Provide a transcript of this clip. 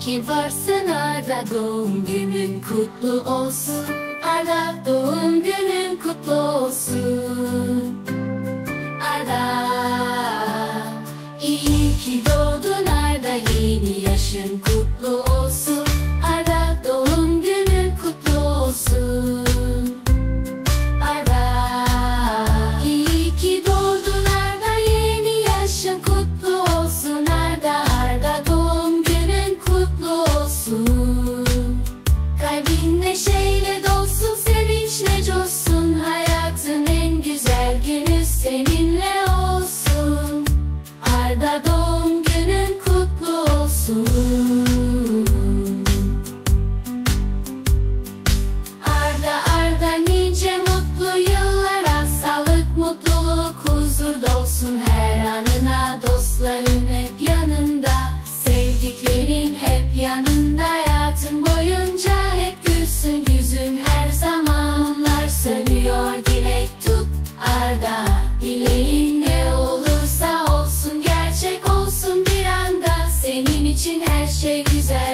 ki varsın Arda, doğum günün kutlu olsun. Arda, doğum günün kutlu olsun. Arda, iyi ki doğdun Arda, yeni yaşın kutlu olsun. Arda, doğum günün kutlu olsun. Arda, iyi ki doğdun Arda, yeni yaşın kutlu olsun. Arda, Arda, doğum günün kutlu olsun. Kalbin neşeyle dolsun, sevinçle coşsun. Hayatın en güzel günü seninle olsun. Arda, doğum günün kutlu olsun. Arda, Arda, nice mutlu yıllara, sağlık, mutluluk, huzur dolsun her anına. Dostların hep yanında, sevdiklerin hep yanında. Hayatın boyunca hep gülsün yüzün her zaman. Onlar söylüyor, dilek tut Arda, dileğin ne olursa olsun gerçek olsun bir anda. Senin için her şey güzel.